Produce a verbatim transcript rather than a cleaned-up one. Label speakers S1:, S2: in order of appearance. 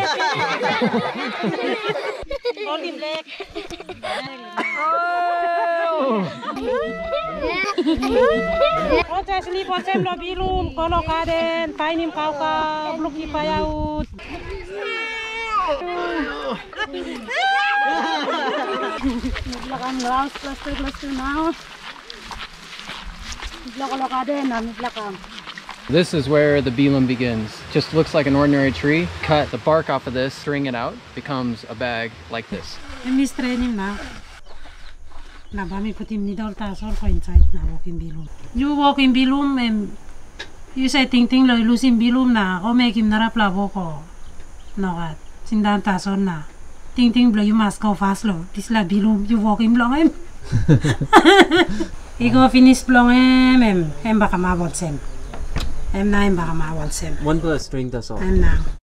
S1: Olive black. Proses li proses lo bilum kalau kaden painim kau ka bluki payaut. Belakang laut plaster plaster now. Belakang kaden na belakang.
S2: This is where the bilum begins. Just looks like an ordinary tree. Cut the bark off of this, string it out, becomes a bag like this.
S1: Emis training na. Na bami putim ni dol ta sol ko inside na walking bilum. You walking bilum em you say ting ting lo lusin bilum na o make him narap labo ko. No gat. Sindan ta son na. Ting ting blo you must go fast lo. This la bilum you walking long em. Igo finish long em em em baka mabot sem. Em na em baka mawal sem.
S3: One plus string that's all.
S1: Em na.